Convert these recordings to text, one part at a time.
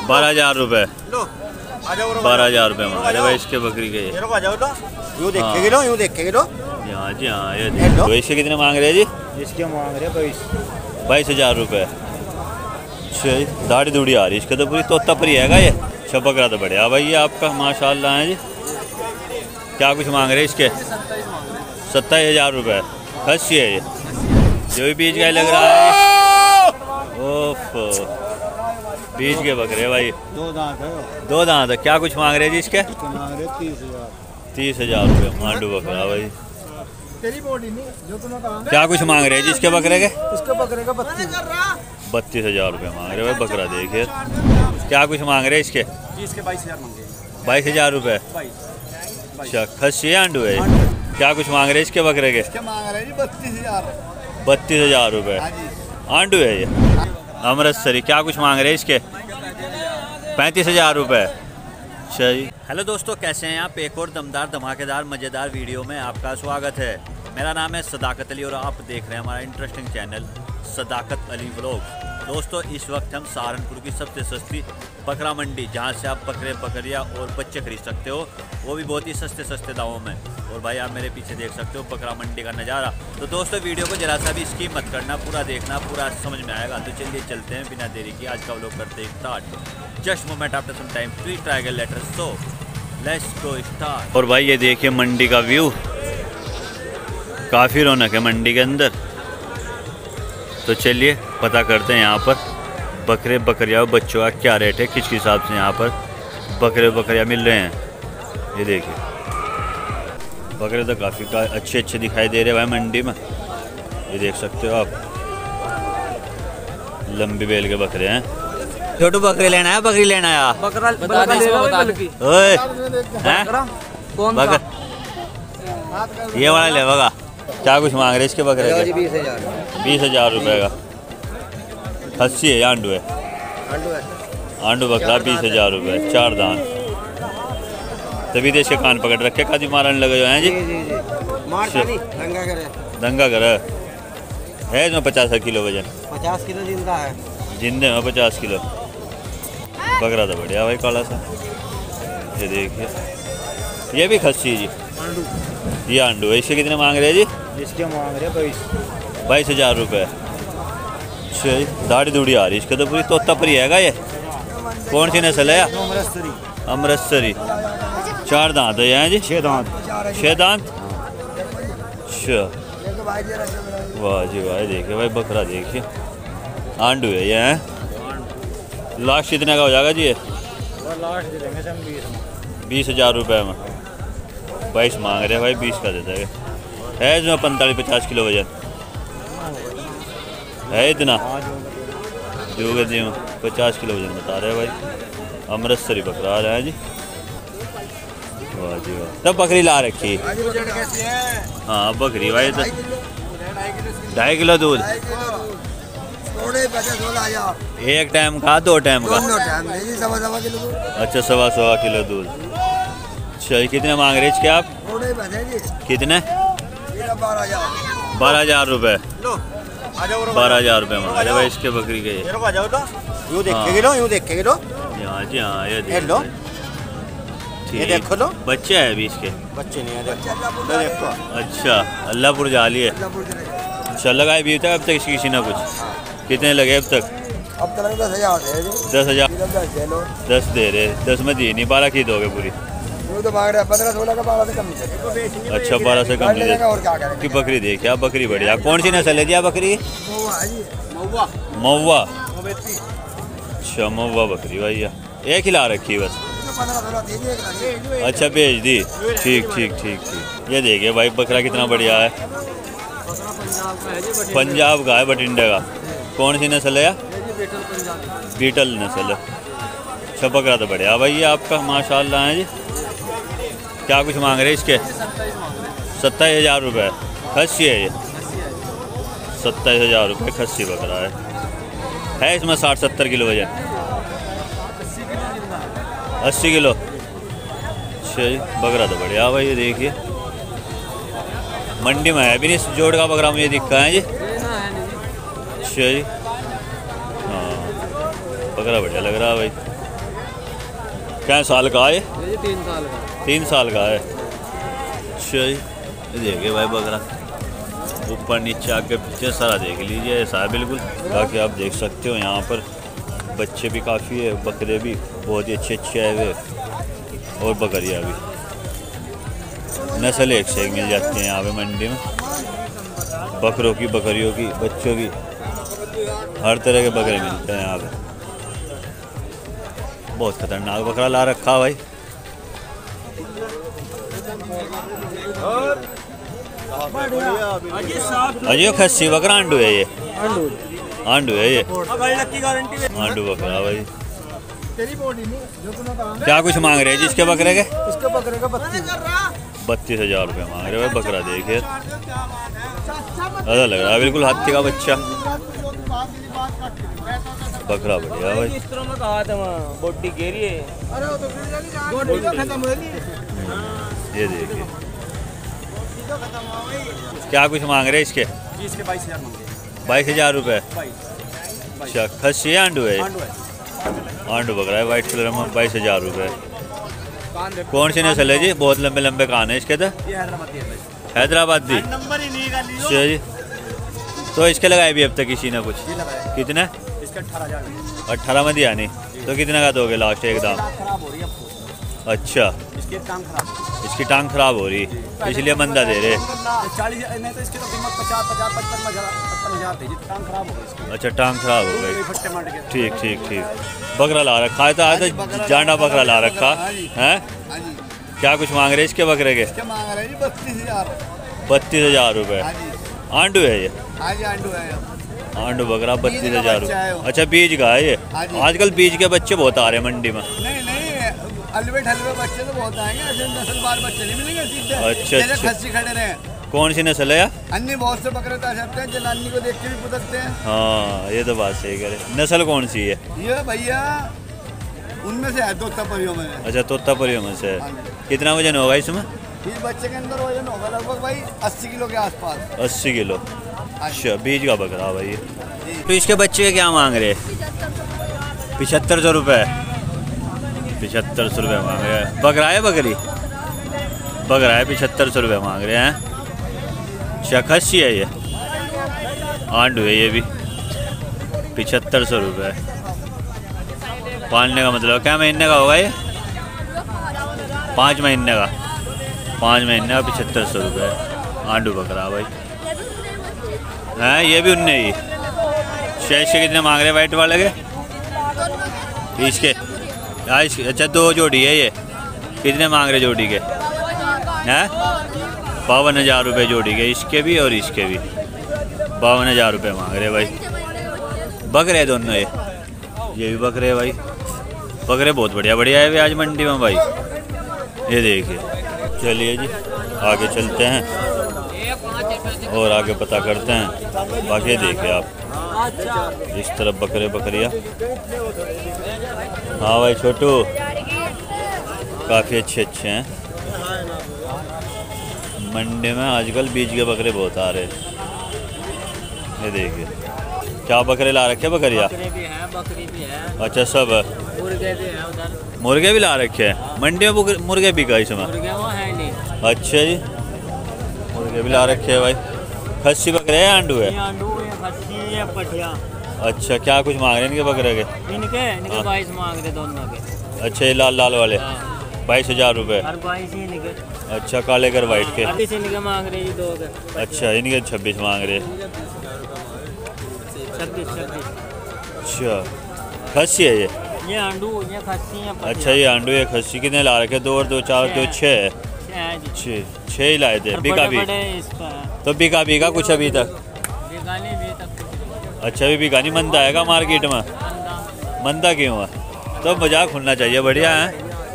12,000 रुपये। 12,000 रुपये मांग रहे भाई इसके बकरी के। यूँ देखेंगे लो, यूँ देखेंगे लो। हाँ जी हाँ, ये तो इसके कितने मांग रहे हैं जी? इसके मांग रहे 22,000 रुपये। दाढ़ी दूढ़ी आ रही इसका तो पूरी तोता परी है ये। अच्छा बकरा तो बढ़िया भाई ये आपका माशाल्लाह है जी। क्या कुछ मांग रहे हैं इसके? 27,000 रुपये। खस्सी है ये, जो भी बीज का लग रहा है। ओफ, बीज के बकरे भाई। 2 दांत है। 2 दांत है। क्या कुछ मांग रहे हैं जी इसके? 30,000 रुपये मांडू बकरा भाई। तेरी बॉडी नहीं जो तुम्हें कहा। क्या कुछ मांग रहे हैं जी इसके बकरे के? इसके बकरे का 32,000 रुपये मांग रहे भाई बकरा देखिए। क्या कुछ मांग रहे हैं इसके? इसके 22,000 मांगे। 22,000 रुपये। अच्छा खस्सी आंडू है। क्या कुछ मांग रहे हैं इसके बकरे के? मांग रहे हैं 32,000। 32,000 रुपये आंडू है ये। अमृतसरी। क्या कुछ मांग रहे हैं इसके? 35,000 रुपये। अच्छा जी। हेलो दोस्तों, कैसे हैं आप? एक और दमदार धमाकेदार मज़ेदार वीडियो में आपका स्वागत है। मेरा नाम है सदाकत अली और आप देख रहे हैं हमारा interesting channel Sadaqat Ali vlog. दोस्तों इस वक्त हम सहारनपुर की सबसे सस्ती बकरा मंडी, जहां से आप बकरे बकरियां और बच्चे खरीद सकते हो, वो भी बहुत ही सस्ते दामों में। और भाई आप मेरे पीछे देख सकते हो बकरा मंडी का नज़ारा। तो दोस्तों वीडियो को जरा सा भी स्किप मत करना, पूरा देखना, पूरा समझ में आएगा। तो चलिए चलते हैं बिना देरी की, आज का व्लॉग करते हैं start. Just moment after some time please try again later, so let's go start. और भाई ये देखिए मंडी का व्यू, काफ़ी रौनक है मंडी के अंदर। तो चलिए पता करते हैं यहाँ पर बकरे बकरियाँ और बच्चों का क्या रेट है, किस हिसाब से यहाँ पर बकरे बकरियाँ मिल रहे हैं। ये देखिए बकरे तो काफ़ी अच्छे दिखाई दे रहे हैं भाई मंडी में। ये देख सकते हो आप, लंबी बेल के बकरे हैं। छोटू बकरी लेना है, बकरी लेना है। बकरा ये वाला ले बगा। क्या कुछ मांग रहे इसके बकरे के? 20,000 रुपये का। खस्सी है, आंडू है। आंडू बकरा 20,000 रुपये। 4 दांत। तभी देश के कान पकड़ रखे, काजी मारने लगे जो हैं जी। दंगा कर है इसमें 50 किलो वजन। 50 किलो जिंदा है। जिंदे में 50 किलो। बकरा तो बढ़िया भाई काला सा। ये देखिए ये भी खस्सी है जी। ये आंडू है। इसके कितने मांग रहे हैं जी? इसके मांग रहे 22,000 रुपये। अच्छा दाढ़ी दूढ़ी आ रही इसका तो पूरी तोता परी है ये। कौन सी नस्ल है? अमृतसरी। 4 दांत है यहाँ जी। 6 दांत। 6 दांत। अच्छा वाह जी वाह। देखिए भाई बकरा देखिए, आंडू है ये है। लास्ट कितने का हो जाएगा जी ये? लास्ट दे देंगे 20,000 रुपये में। 22 मांग रहे हैं भाई, 20 का देता है इसमें 45-50 किलो वजन है। इतना जो 50 किलो वजन बता रहे हैं भाई। अमृतसरी बकरा आ रहा है जी। वाह जी वाह। तब बकरी ला रखी। हाँ बकरी भाई तो 2.5 किलो दूध। एक टाइम का 2 टाइम का? अच्छा 1.25 किलो दूध। अच्छा कितने मांग रहे इसके आप? कितने? 12,000 रुपये। 12,000 रुपये मांग रहे भाई इसके बकरी के। यूँ देखेंगे लो, यूँ देखेंगे लो। हाँ जी हाँ, ये देखो लो। बच्चे हैं अभी इसके? बच्चे नहीं है, देखो। अच्छा अल्लाहपुर जाली है। अच्छा लगाए भी था अब तक किसी ने कुछ? कितने लगे अब तक? अब तक 10,000 10,000 10 दे रहे। 10 में दी नहीं, 12 की दोगे पूरी? तो मांग रहे 15-16 का, 12 से कम नहीं। अच्छा 12 से कम नहीं और क्या करेंगे? की बकरी देखिए आप, बकरी बढ़िया। कौन सी नस्ल है जी बकरी? महुआ। अच्छा महुआ बकरी भैया। एक ही ला रखी बस? अच्छा भेज दी। ठीक। ये देखिए भाई बकरा कितना बढ़िया है। पंजाब का है, बठिंडे का। कौन सी नस्ल है? बीटल नस्ल है। अच्छा बकरा तो बढ़िया भाई ये आपका माशाल्लाह है जी। क्या कुछ मांग रहे हैं इसके? 27,000 रुपये। खस्सी है ये। 27,000 रुपये खस्सी बकरा है इसमें 60-70 किलो वजन। 80 किलो। अच्छा जी बकरा तो बढ़िया भाई ये देखिए। मंडी में है भी नहीं जोड़ का बकरा मुझे दिखा है जी। अच्छा जी हाँ बकरा बढ़िया लग रहा है भाई। क्या साल का है? ये 3 साल का। 3 साल का है। अच्छा जी, ये देखिए भाई बकरा ऊपर नीचे आगे पीछे सारा देख लीजिए, ऐसा है बिल्कुल। बाकी आप देख सकते हो यहाँ पर बच्चे भी काफ़ी है, बकरे भी बहुत ही अच्छे आए हुए और बकरियाँ भी। नस्ल एक से एक मिल जाती है यहाँ पे मंडी में, बकरों की, बकरियों की, बच्चों की, हर तरह के बकरे मिलते हैं यहाँ पे। बहुत खतरनाक बकरा ला रखा भाई। अजय खस्सी बकरा आंडू है ये, आंडू है ये, आंडू बकरा भाई। क्या कुछ मांग रहे हैं जिसके बकरे के? इसके बकरे का 32,000 रुपये मांग रहे हैं। बकरा देखिए ऐसा लग रहा है बिल्कुल हाथी का बच्चा। बकरा बढ़िया भाई। ये देखिए क्या कुछ मांग रहे हैं इसके? 22,000 रुपये। अच्छा खस्सी है आंडू है? आंडू बकरा है वाइट कलर में, 22,000 रुपये। कौन सी नस्ल है जी? बहुत लंबे लंबे कान है इसके तो। हैदराबादी। अच्छा जी, तो इसके लगाए भी अब तक किसी ने कुछ? कितने? 18 में दिया नहीं तो कितने का दोगे लास्ट एक दाम? अच्छा इसकी टांग खराब हो रही इसलिए मंदा दे रहे। अच्छा टांग खराब हो गई। ठीक ठीक ठीक। बकरा ला रखा है तो आज तो जांडा बकरा ला रखा है। क्या कुछ मांग रहे इसके बकरे के? 32,000 रुपये। आंडू है ये? आंडू बकरा 32,000 रुपये। अच्छा बीज का है ये? आजकल बीज के बच्चे बहुत आ रहे हैं मंडी में। हलवे बच्चे तो बहुत आएंगे, ऐसे नस्लवार बच्चे नहीं मिलेंगे सीधे। अच्छा खस्सी खड़े रहे। कौन सी नस्ल है? अन्य बहुत से बकरे तो सकते हैं, जनानी को देख के भी पुदकते हैं। हाँ ये तो बात सही करे। नस्ल कौन सी है ये भैया? उनमें से है तोतापुरियों में। अच्छा तोतापुरियों में से। कितना वजन होगा इसमें? इस बच्चे के अंदर वजन होगा लगभग भाई 80 किलो के आसपास। 80 किलो। अच्छा बीज का बकरा भाई। तो इसके बच्चे के क्या मांग रहे? 7500 रुपये। 7500 रुपये मांग रहे हैं। बकरा है बकरी? बकरा है, 7500 रुपये मांग रहे हैं। अच्छा खस्सी है ये? आंडू है ये भी। 7500 रुपये। पालने का मतलब क्या महीने का होगा ये? 5 महीने का। 5 महीने का 7500 रुपये। आंडू बकरा भाई हैं। ये भी उनने ही। शेष के कितने मांग रहे वाइट वाले के? इसके अच्छा 2 जोड़ी है ये। कितने मांग रहे जोड़ी के? हैं 52,000 रुपये जोड़ी के। इसके भी और इसके भी 52,000 रुपये मांग रहे भाई। बकरे दोनों ये भी बकरे भाई। बकरे बहुत बढ़िया बढ़िया है आज मंडी में भाई। ये देखिए। चलिए जी आगे चलते हैं और आगे पता करते हैं। बाकी देखिए आप इस तरफ बकरे बकरियाँ। हाँ भाई छोटू काफ़ी अच्छे हैं मंडी में आजकल। बीज के बकरे बहुत आ रहे हैं। ये देखिए क्या बकरे ला रखे? बकरियाँ बकरी भी है। अच्छा सब है। मुर्गे भी है उधर। मुर्गे भी ला रखे हैं मंडी में? मुर्गे भी का इसमें? मुर्गे वो है नहीं। अच्छा जी मुर्गे भी ला रखे हैं भाई। खस्सी बकरे हैं आंडू है? आंडू है, खस्सी है, पठिया। अच्छा क्या कुछ मांग रहे हैं इनके बकरे के? इनके 22 मांग रहे दोनों के। अच्छा ये लाल लाल वाले 22,000 रुपये। 22 ही इनके। अच्छा काले कर वाइट के? 28 इनके मांग रहे जी 2 के। अच्छा इनके 26 मांग रहे। 26। अच्छा खस्सी है ये आंडू, ये खस्सी है। अच्छा ये आंडू है खस्सी। कितने ला रखे? 2 और 2 4 2 6 6 ही लाए थे। बिका भी तो बिका कुछ अभी तक? अच्छा अभी बिका नहीं। मंदा आएगा मार्केट में? मंदा क्यों है? तो मजाक खुलना चाहिए। बढ़िया है।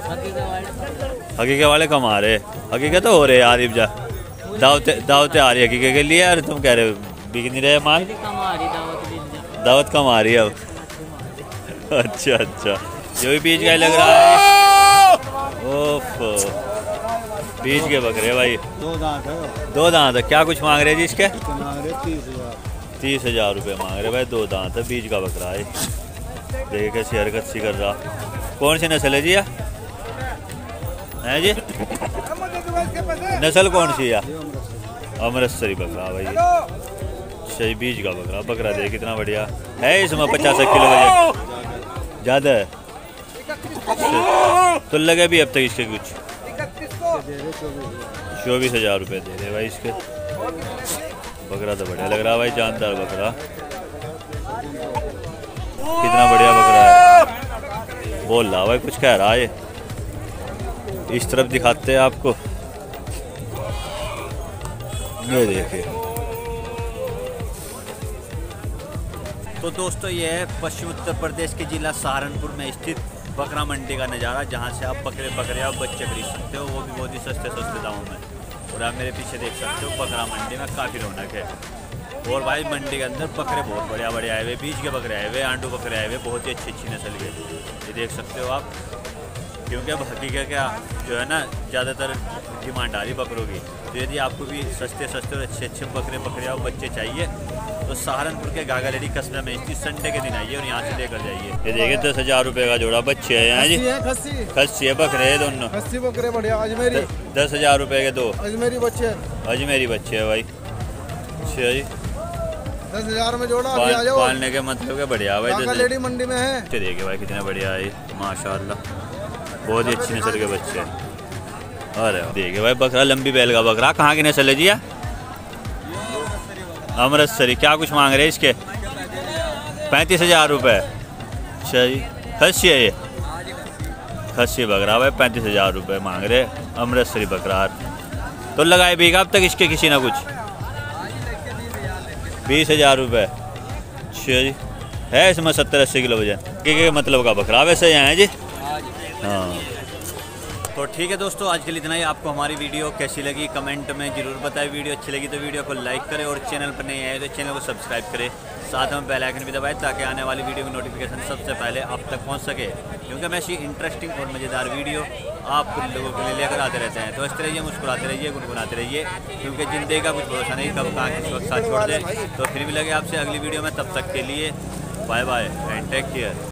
हकीके वाले कम आ रहे। हकीके तो हो रहे यार। इब्जा दावतें आ रही हकीके के लिए यार। तुम कह रहे बिक नहीं रहे माल? दावत कम आ रही है अब। अच्छा अच्छा जो भी बीज का लग रहा है। ओफ बीज के बकरे भाई। 2 दांत है। क्या कुछ मांग रहे जी इसके? 30,000 रुपये मांग रहे भाई। 2 दांत है। बीज का बकरा है। देखिए कैसी हरकत सी कर रहा। कौन सी नस्ल है जी? है जी। नस्ल कौन सी है? अमृतसरी बकरा भाई, सही बीज का बकरा। बकरा देख कितना बढ़िया है। इसमें 50 किलो वजन ज़्यादा है तो लगे भी अब तक इसके कुछ 24,000 रुपये दे रहे भाई इसके। बकरा तो बढ़िया लग रहा भाई, जानदार बकरा, कितना बढ़िया बकरा है। बोल रहा भाई, कुछ कह रहा है। इस तरफ दिखाते हैं आपको, ये देखिए। तो दोस्तों ये है पश्चिम उत्तर प्रदेश के जिला सहारनपुर में स्थित बकरा मंडी का नज़ारा, जहाँ से आप बकरे और बच्चे खरीद सकते हो, वो भी बहुत ही सस्ते दामों में। और आप मेरे पीछे देख सकते हो बकरा मंडी में काफ़ी रौनक है। और भाई मंडी के अंदर बकरे बहुत बढ़िया आए हुए, बीज के बकरे आए हुए, आंडू बकरे आए हुए, बहुत ही अच्छी नस्ल के। ये देख सकते हो आप, क्योंकि अब हकीकत क्या जो है ना, ज़्यादातर डिमांड आ रही बकरों की। तो यदि आपको भी सस्ते और अच्छे बकरे और बच्चे चाहिए तो सहारनपुर के गागालेडी कस्बे में इस संडे के दिन आइए और यहाँ से लेकर जाइए। ये देखिए 10,000 रुपये का जोड़ा बच्चे है यहाँ जी। खस्सी है, बकरे है दोनों, खस्सी बकरे बढ़िया। अजमेरी 10,000 रुपये के दो अजमेरी बच्चे है भाई। अच्छा जी, 10,000 में जोड़ा। पालने के मतलब के बढ़िया भाई। गागालेडी मंडी में है। देखिए भाई कितने बढ़िया है माशाल्लाह, बहुत ही अच्छी नस्ल के बच्चे हैं। अरे देखिए भाई बकरा, लंबी बैल का बकरा। कहाँ की नस्ल है जी? अमृतसरी। क्या कुछ मांग रहे हैं इसके? 35,000 रुपये। अच्छा जी, खस्सी है ये, खस्सी बकरा भाई, 35,000 रुपये मांग रहे अमृतसरी बकरा। तो लगाए भी अब तक इसके किसी ना कुछ 20,000 रुपये। अच्छा जी, है इसमें 70-80 किलो वजन के मतलब का बकरा वैसे यहाँ है जी। हाँ तो ठीक है दोस्तों, आज के लिए इतना ही। आपको हमारी वीडियो कैसी लगी कमेंट में ज़रूर बताएं। वीडियो अच्छी लगी तो वीडियो को लाइक करें और चैनल पर नहीं आए तो चैनल को सब्सक्राइब करें, साथ में बेल आइकन भी दबाएं ताकि आने वाली वीडियो की नोटिफिकेशन सबसे पहले आप तक पहुंच सके, क्योंकि हम ऐसी इंटरेस्टिंग और मज़ेदार वीडियो आप लोगों के लिए लेकर आते रहते हैं। तो हंसते रहिए, मुस्कुराते रहिए, गुनगुनाते रहिए, क्योंकि ज़िंदगी का कुछ भरोसा नहीं, कब कहाँ किस वक्त साथ छोड़ दे। तो फिर भी लगे आपसे अगली वीडियो में, तब तक के लिए bye bye and take care.